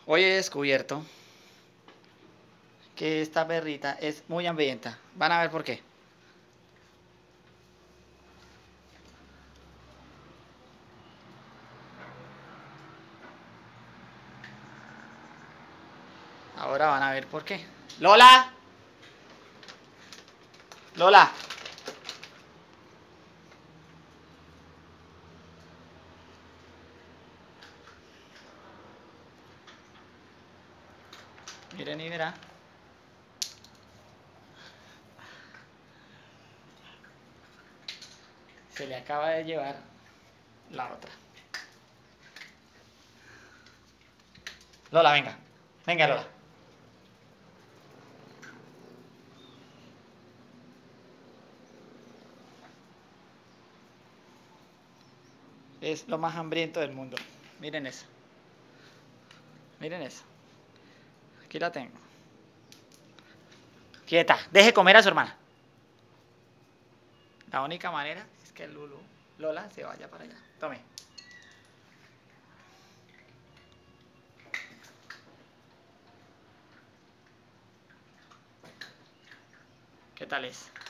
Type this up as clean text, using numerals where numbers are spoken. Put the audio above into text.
Hoy he descubierto que esta perrita es muy hambrienta. Van a ver por qué. Ahora van a ver por qué. ¡Lola! ¡Lola! Miren y verá. Se le acaba de llevar la otra. Lola, venga. Venga, Lola. Es lo más hambriento del mundo. Miren eso. Miren eso. Aquí la tengo. Quieta. Deje comer a su hermana. La única manera es que Lola se vaya para allá. Tome. ¿Qué tal es?